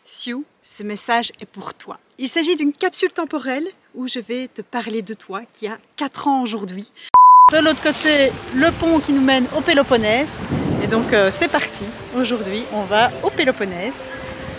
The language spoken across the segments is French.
Sioux, ce message est pour toi. Il s'agit d'une capsule temporelle où je vais te parler de toi qui a 4 ans aujourd'hui. De l'autre côté, le pont qui nous mène au Péloponnèse. Et donc c'est parti. Aujourd'hui, on va au Péloponnèse.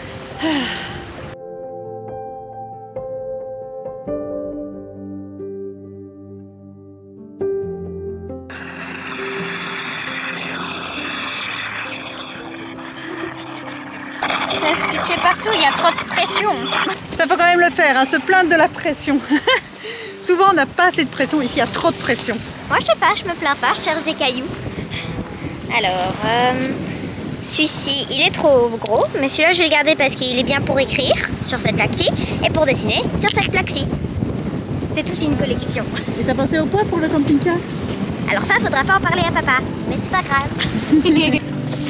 Ça va se pitcher partout, il y a trop de pression. Ça faut quand même le faire, hein, se plaindre de la pression. Souvent on n'a pas assez de pression, ici il y a trop de pression. Moi je sais pas, je me plains pas, je cherche des cailloux. Alors, celui-ci il est trop gros, mais celui-là je vais le garder parce qu'il est bien pour écrire sur cette plaque-ci et pour dessiner sur cette plaque-ci. C'est toute une collection. Et t'as pensé au poids pour le camping-car? Alors ça, faudra pas en parler à papa, mais c'est pas grave.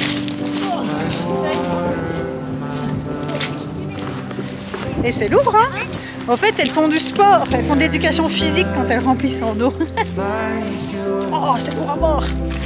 Et c'est lourd, hein? En fait, elles font du sport, elles font de l'éducation physique quand elles remplissent en eau. Oh, c'est lourd à mort!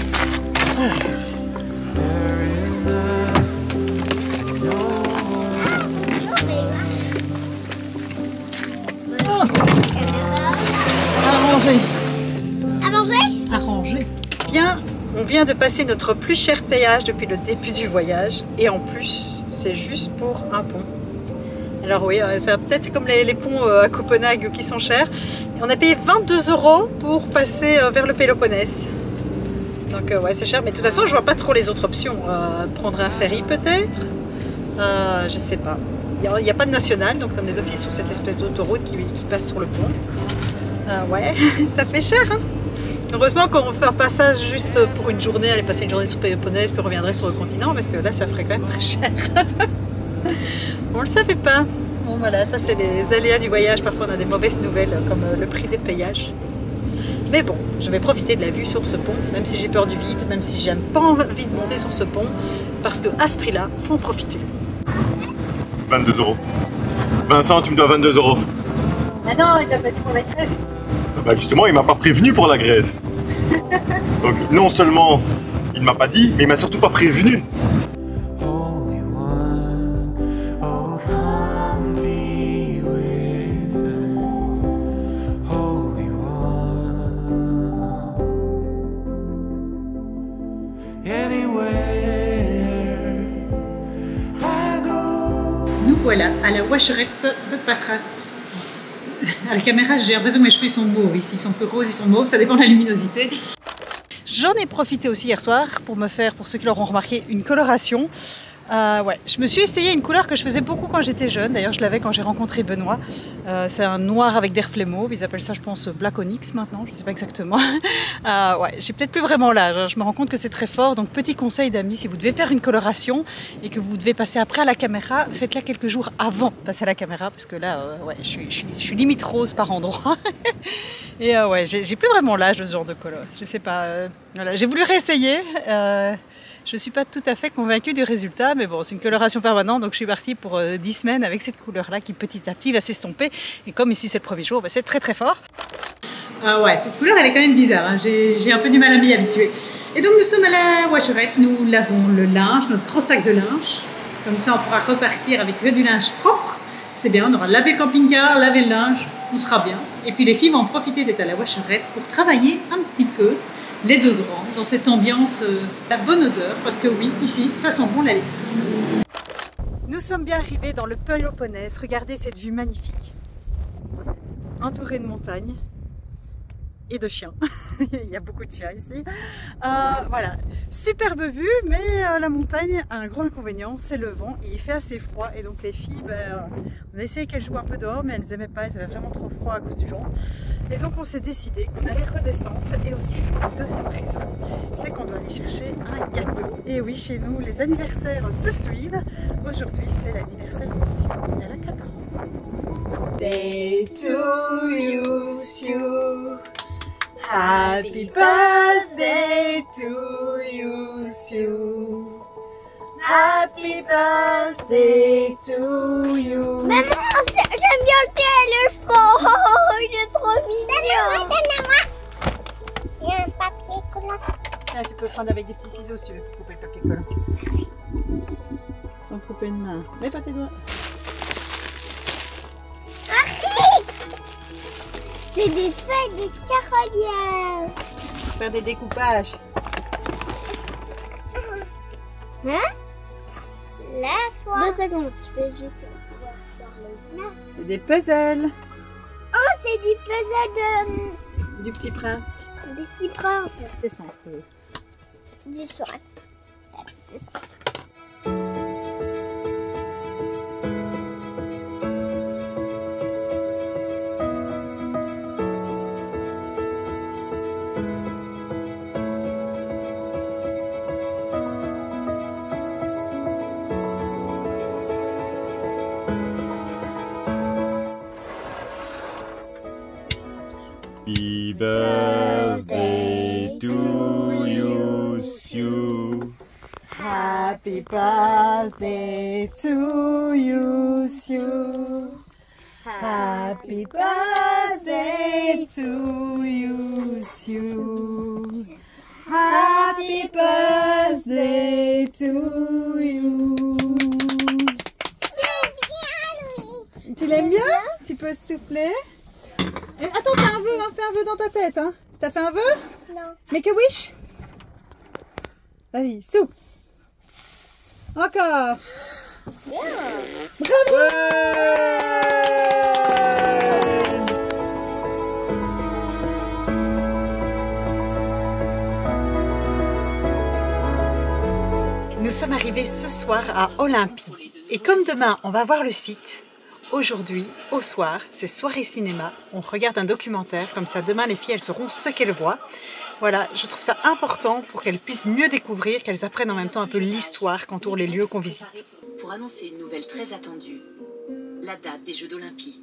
Oh. Arrangé. À manger? Arrangé. Bien, on vient de passer notre plus cher péage depuis le début du voyage. Et en plus, c'est juste pour un pont. Alors oui, c'est peut-être comme les ponts à Copenhague qui sont chers. On a payé 22 € pour passer vers le Péloponnèse. Donc ouais, c'est cher, mais de toute façon, je vois pas trop les autres options. Prendre un ferry peut-être, je sais pas. Il n'y a pas de national, donc on est d'office sur cette espèce d'autoroute qui passe sur le pont. Ouais, ça fait cher, hein. Heureusement qu'on va faire pas ça juste pour une journée, aller passer une journée sur le Péloponnèse, puis on reviendrait sur le continent, parce que là, ça ferait quand même très cher. On le savait pas. Bon voilà, ça c'est les aléas du voyage. Parfois on a des mauvaises nouvelles comme le prix des péages. Mais bon, je vais profiter de la vue sur ce pont, même si j'ai peur du vide, même si j'ai pas envie de monter sur ce pont, parce que à ce prix-là, faut en profiter. 22 €. Vincent, tu me dois 22 €. Ah non, il t'a pas dit pour la Grèce. Bah justement, il m'a pas prévenu pour la Grèce. Donc non seulement il m'a pas dit, mais il m'a surtout pas prévenu. Nous voilà à la Wacherette de Patras. À la caméra, j'ai l'impression que mes cheveux sont mauves ici. Ils sont plus roses, ils sont mauves, ça dépend de la luminosité. J'en ai profité aussi hier soir pour me faire, pour ceux qui l'auront remarqué, une coloration. Ouais, je me suis essayé une couleur que je faisais beaucoup quand j'étais jeune. D'ailleurs, je l'avais quand j'ai rencontré Benoît. C'est un noir avec des reflets mauves. Ils appellent ça, je pense, Black Onyx maintenant. Je ne sais pas exactement. Ouais, j'ai peut-être plus vraiment l'âge. Hein. Je me rends compte que c'est très fort. Donc, petit conseil d'amis, si vous devez faire une coloration et que vous devez passer après à la caméra, faites-la quelques jours avant de passer à la caméra. Parce que là, ouais, je suis limite rose par endroit. Et ouais, j'ai plus vraiment l'âge de ce genre de couleur. Je sais pas. Voilà, j'ai voulu réessayer. Je ne suis pas tout à fait convaincue du résultat, mais bon, c'est une coloration permanente, donc je suis partie pour 10 semaines avec cette couleur-là qui petit à petit va s'estomper. Et comme ici c'est le premier jour, bah, c'est très très fort. Ouais, cette couleur elle est quand même bizarre, hein. J'ai un peu du mal à m'y habituer. Et donc nous sommes à la Wacherette, nous lavons le linge, notre gros sac de linge. Comme ça on pourra repartir avec que du linge propre. C'est bien, on aura lavé le camping-car, lavé le linge, on sera bien. Et puis les filles vont en profiter d'être à la Wacherette pour travailler un petit peu. Les deux grands, dans cette ambiance, la bonne odeur, parce que oui, ici, ça sent bon la lessive. Nous sommes bien arrivés dans le Péloponnèse. Regardez cette vue magnifique. Entourée de montagnes et de chiens. Il y a beaucoup de chiens ici. Voilà, superbe vue, mais la montagne a un gros inconvénient, c'est le vent. Et il fait assez froid, et donc les filles, on a essayé qu'elles jouent un peu dehors, mais elles n'aimaient pas, elles avaient vraiment trop froid à cause du vent. Et donc on s'est décidé qu'on allait redescendre, et aussi pour une deuxième raison, c'est qu'on doit aller chercher un gâteau. Et oui, chez nous, les anniversaires se suivent. Aujourd'hui, c'est l'anniversaire de Sue. Elle a 4 ans. Day to you, Sue. Happy birthday to you, Sue. Happy birthday to you. Maman, j'aime bien le téléphone. Il est trop mignon. Donne-moi. Il y a un papier collant. Ah, tu peux prendre avec des petits ciseaux si tu veux couper le papier collant. Merci. Sans couper une main. Mets pas tes doigts. C'est des feuilles de carolia. Faire des découpages. Hein? La soie. 2 secondes, je vais juste pouvoir faire les mains. C'est des puzzles. Oh, c'est du puzzle Du petit prince. du petit prince. C'est son truc. Du soin. Happy birthday to you, Sue. Happy birthday to you, Sue. Happy birthday to you, Sue. Happy birthday to you. Tu l'aimes bien? Tu peux souffler? Et attends, fais un vœu dans ta tête, hein. T'as fait un vœu? Non. Make a wish. Vas-y, souffle. Encore. Bien. Bravo! Nous sommes arrivés ce soir à Olympie. Et comme demain, on va voir le site, aujourd'hui, au soir, c'est soirée cinéma. On regarde un documentaire, comme ça demain les filles, elles sauront ce qu'elles voient. Voilà, je trouve ça important pour qu'elles puissent mieux découvrir, qu'elles apprennent en même temps un peu l'histoire qu'entoure les lieux qu'on visite. Pour annoncer une nouvelle très attendue, la date des Jeux d'Olympie.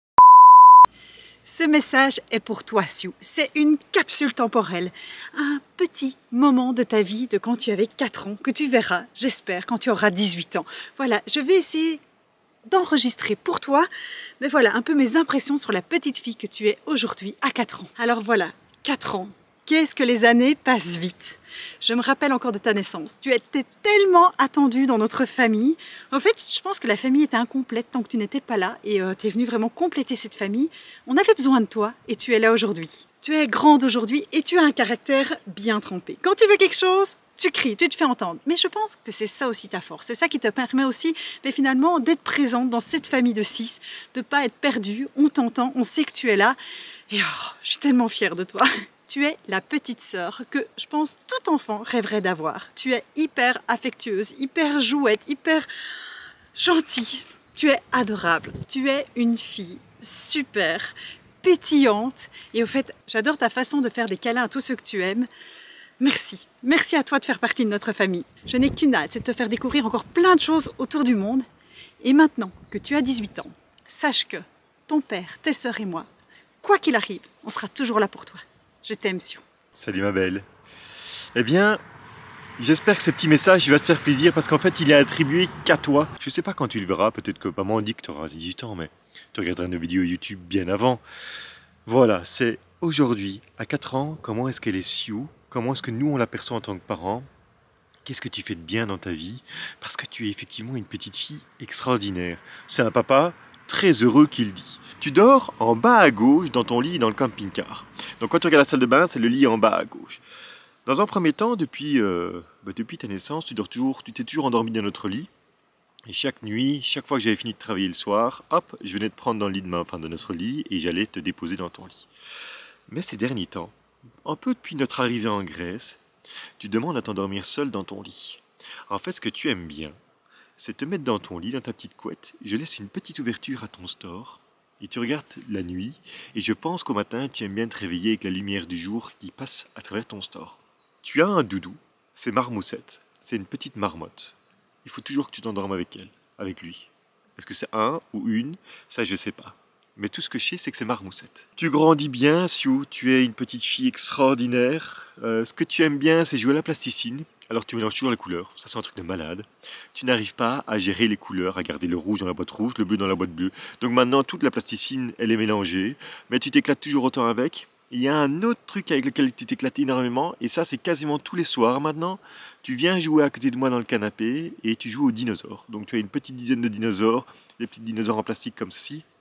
Ce message est pour toi, Sue. C'est une capsule temporelle. Un petit moment de ta vie de quand tu avais 4 ans que tu verras, j'espère, quand tu auras 18 ans. Voilà, je vais essayer d'enregistrer pour toi, mais voilà, un peu mes impressions sur la petite fille que tu es aujourd'hui à 4 ans. Alors voilà, 4 ans. Qu'est-ce que les années passent vite. Je me rappelle encore de ta naissance. Tu étais tellement attendue dans notre famille. En fait, je pense que la famille était incomplète tant que tu n'étais pas là et tu es venue vraiment compléter cette famille. On avait besoin de toi et tu es là aujourd'hui. Tu es grande aujourd'hui et tu as un caractère bien trempé. Quand tu veux quelque chose, tu cries, tu te fais entendre. Mais je pense que c'est ça aussi ta force. C'est ça qui te permet aussi, mais finalement, d'être présente dans cette famille de 6, de ne pas être perdue. On t'entend, on sait que tu es là. Et oh, je suis tellement fière de toi. Tu es la petite sœur que je pense tout enfant rêverait d'avoir. Tu es hyper affectueuse, hyper jouette, hyper gentille. Tu es adorable. Tu es une fille super, pétillante. Et au fait, j'adore ta façon de faire des câlins à tous ceux que tu aimes. Merci. Merci à toi de faire partie de notre famille. Je n'ai qu'une hâte, c'est de te faire découvrir encore plein de choses autour du monde. Et maintenant que tu as 18 ans, sache que ton père, tes sœurs et moi, quoi qu'il arrive, on sera toujours là pour toi. Je t'aime, Sue. Salut ma belle. Eh bien, j'espère que ce petit message va te faire plaisir parce qu'en fait, il est attribué qu'à toi. Je sais pas quand tu le verras, peut-être que maman dit que tu auras 18 ans, mais tu regarderas nos vidéos YouTube bien avant. Voilà, c'est aujourd'hui, à 4 ans, comment est-ce qu'elle est Sue? Comment est-ce que nous, on l'aperçoit en tant que parents? Qu'est-ce que tu fais de bien dans ta vie? Parce que tu es effectivement une petite fille extraordinaire. C'est un papa très heureux qui le dit. Tu dors en bas à gauche dans ton lit dans le camping-car. Donc quand tu regardes la salle de bain, c'est le lit en bas à gauche. Dans un premier temps, depuis ta naissance, tu t'es toujours endormi dans notre lit. Et chaque nuit, chaque fois que j'avais fini de travailler le soir, hop, je venais te prendre dans le lit de notre lit et j'allais te déposer dans ton lit. Mais ces derniers temps, un peu depuis notre arrivée en Grèce, tu demandes à t'endormir seul dans ton lit. En fait, ce que tu aimes bien, c'est te mettre dans ton lit, dans ta petite couette. Je laisse une petite ouverture à ton store. Et tu regardes la nuit, et je pense qu'au matin, tu aimes bien te réveiller avec la lumière du jour qui passe à travers ton store. Tu as un doudou, c'est Marmoussette, c'est une petite marmotte. Il faut toujours que tu t'endormes avec elle, avec lui. Est-ce que c'est un ou une? Ça, je sais pas. Mais tout ce que je sais, c'est que c'est Marmoussette. Tu grandis bien, Sue, tu es une petite fille extraordinaire. Ce que tu aimes bien, c'est jouer à la plasticine. Alors tu mélanges toujours les couleurs, ça c'est un truc de malade. Tu n'arrives pas à gérer les couleurs, à garder le rouge dans la boîte rouge, le bleu dans la boîte bleue. Donc maintenant toute la plasticine elle est mélangée, mais tu t'éclates toujours autant avec. Il y a un autre truc avec lequel tu t'éclates énormément, et ça c'est quasiment tous les soirs maintenant. Tu viens jouer à côté de moi dans le canapé et tu joues aux dinosaures. Donc tu as une petite dizaine de dinosaures, des petits dinosaures en plastique comme ceci.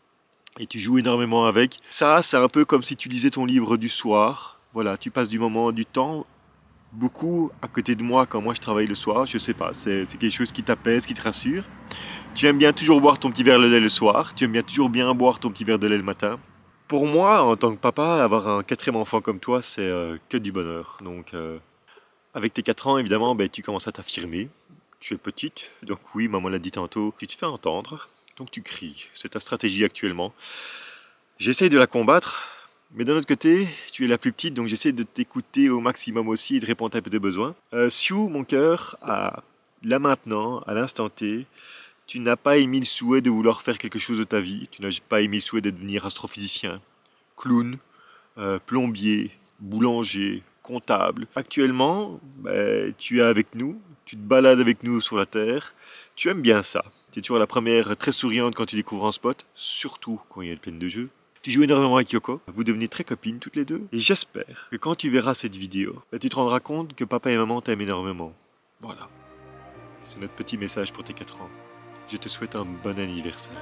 et tu joues énormément avec. Ça, c'est un peu comme si tu lisais ton livre du soir. Voilà, tu passes du temps beaucoup à côté de moi quand moi je travaille le soir. Je sais pas, c'est quelque chose qui t'apaise, qui te rassure. Tu aimes bien toujours boire ton petit verre de lait le soir. Tu aimes bien toujours bien boire ton petit verre de lait le matin. Pour moi, en tant que papa, avoir un 4e enfant comme toi, c'est que du bonheur. Donc, avec tes 4 ans, évidemment, tu commences à t'affirmer. Tu es petite, donc oui, maman l'a dit tantôt, tu te fais entendre, donc tu cries. C'est ta stratégie actuellement. J'essaye de la combattre, mais d'un autre côté, tu es la plus petite, donc j'essaie de t'écouter au maximum aussi et de répondre à tes besoins. Sue, mon cœur, là maintenant, à l'instant T, tu n'as pas émis le souhait de vouloir faire quelque chose de ta vie. Tu n'as pas émis le souhait de devenir astrophysicien, clown, plombier, boulanger, comptable. Actuellement, tu es avec nous, tu te balades avec nous sur la Terre. Tu aimes bien ça. Tu es toujours la première très souriante quand tu découvres un spot, surtout quand il y a le plein de jeux. Tu joues énormément avec Yoko. Vous devenez très copines toutes les deux. Et j'espère que quand tu verras cette vidéo, tu te rendras compte que papa et maman t'aiment énormément. Voilà. C'est notre petit message pour tes 4 ans. Je te souhaite un bon anniversaire.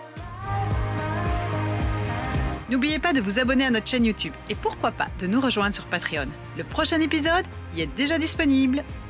N'oubliez pas de vous abonner à notre chaîne YouTube et pourquoi pas de nous rejoindre sur Patreon. Le prochain épisode y est déjà disponible.